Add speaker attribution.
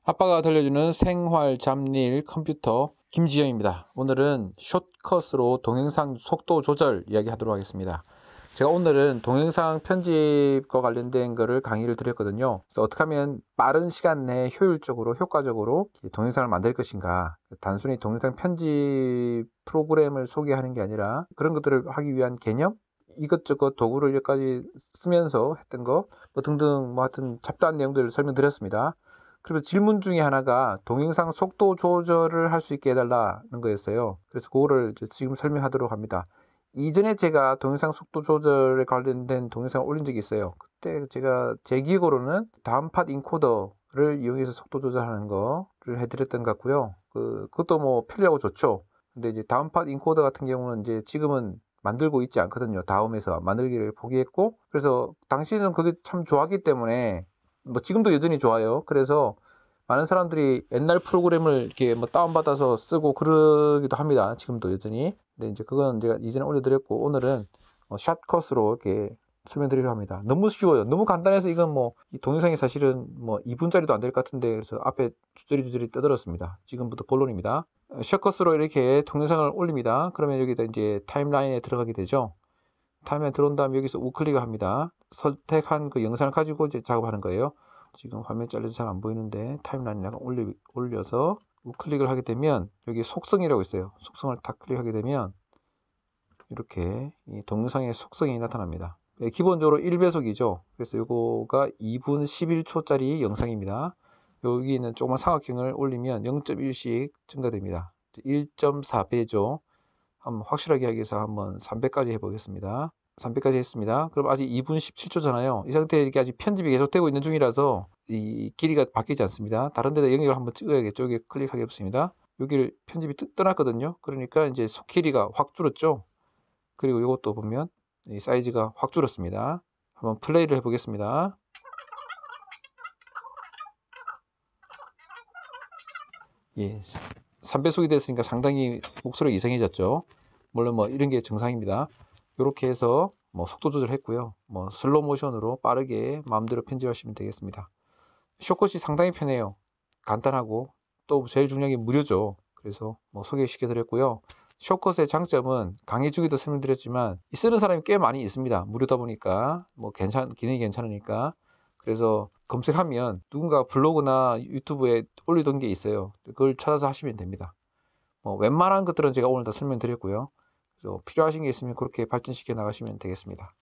Speaker 1: 아빠가 들려주는 생활 잡일 컴퓨터 김지영입니다. 오늘은 숏컷으로 동영상 속도 조절 이야기 하도록 하겠습니다. 제가 오늘은 동영상 편집과 관련된 거를 강의를 드렸거든요. 그래서 어떻게 하면 빠른 시간 내에 효율적으로 효과적으로 동영상을 만들 것인가, 단순히 동영상 편집 프로그램을 소개하는 게 아니라 그런 것들을 하기 위한 개념, 이것저것 도구를 여기까지 쓰면서 했던 거 등등 하여튼 잡다한 내용들을 설명드렸습니다. 그리고 질문 중에 하나가 동영상 속도 조절을 할 수 있게 해달라는 거였어요. 그래서 그거를 지금 설명하도록 합니다. 이전에 제가 동영상 속도 조절에 관련된 동영상을 올린 적이 있어요. 그때 제가 제 기억으로는 다운팟 인코더를 이용해서 속도 조절하는 거를 해드렸던 것 같고요. 그것도 뭐 편리하고 좋죠. 근데 이제 다운팟 인코더 같은 경우는 이제 지금은 만들고 있지 않거든요. 다음에서 만들기를 포기했고, 그래서 당시에는 그게 참 좋았기 때문에 뭐 지금도 여전히 좋아요. 그래서 많은 사람들이 옛날 프로그램을 이렇게 뭐 다운받아서 쓰고 그러기도 합니다. 지금도 여전히. 근데 이제 그건 제가 이전에 올려드렸고, 오늘은 샷컷으로 이렇게 설명드리려 합니다. 너무 쉬워요. 너무 간단해서 이건 뭐 이 동영상이 사실은 뭐 2분짜리도 안 될 것 같은데, 그래서 앞에 주저리 떠들었습니다. 지금부터 본론입니다. 샷컷으로 이렇게 동영상을 올립니다. 그러면 여기다 이제 타임라인에 들어가게 되죠. 타임라인 들어온 다음에 여기서 우클릭을 합니다. 선택한 그 영상을 가지고 이제 작업하는 거예요. 지금 화면 잘려서 잘 안 보이는데 타임라인에 약간 올려서 우클릭을 하게 되면 여기 속성이라고 있어요. 속성을 딱 클릭하게 되면 이렇게 이 동영상의 속성이 나타납니다. 기본적으로 1배속이죠. 그래서 이거가 2분 11초짜리 영상입니다. 여기는 조그만 삼각형을 올리면 0.1씩 증가됩니다. 1.4배죠. 한번 확실하게 하기 위해서 한번 300까지 해보겠습니다. 300까지 했습니다. 그럼 아직 2분 17초잖아요. 이 상태에 이렇게 아직 편집이 계속되고 있는 중이라서 이 길이가 바뀌지 않습니다. 다른 데다 영역을 한번 찍어야겠죠. 여기 클릭하겠습니다. 여기를 편집이 떠났거든요. 그러니까 이제 속 길이가 확 줄었죠. 그리고 이것도 보면 이 사이즈가 확 줄었습니다. 한번 플레이를 해보겠습니다. 예, 3배속이 됐으니까 상당히 목소리가 이상해졌죠. 물론 뭐 이런 게 정상입니다. 이렇게 해서 뭐 속도 조절했고요. 뭐 슬로우 모션으로 빠르게 마음대로 편집하시면 되겠습니다. 숏컷이 상당히 편해요. 간단하고 또 제일 중요한 게 무료죠. 그래서 뭐 소개시켜 드렸고요. 숏컷의 장점은 강의 중에도 설명드렸지만 쓰는 사람이 꽤 많이 있습니다. 무료다 보니까 뭐 기능이 괜찮으니까. 그래서 검색하면 누군가 블로그나 유튜브에 올리던 게 있어요. 그걸 찾아서 하시면 됩니다. 뭐 웬만한 것들은 제가 오늘 다 설명드렸고요. 그래서 필요하신 게 있으면 그렇게 발전시켜 나가시면 되겠습니다.